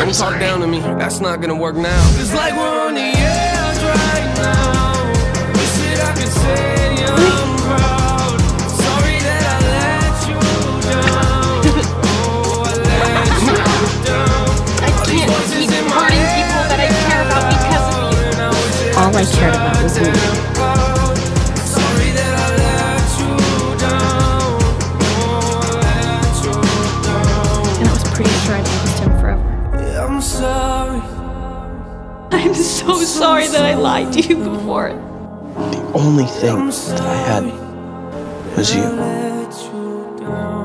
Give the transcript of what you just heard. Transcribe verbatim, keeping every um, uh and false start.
I'm talk sorry. down to me. That's not gonna work now. It's like we're on the edge right now. Wish that I could say I'm proud. Sorry that I let you down. Oh, I let you down. I can't keep hurting people that I care about because of you. All I cared about was me. Sorry that I let you down. Oh, I let you down. And I was pretty sure I'd lost him forever. Yeah, I'm sorry. I'm so sorry that I lied to you before. The only thing that I had was you. Let you down.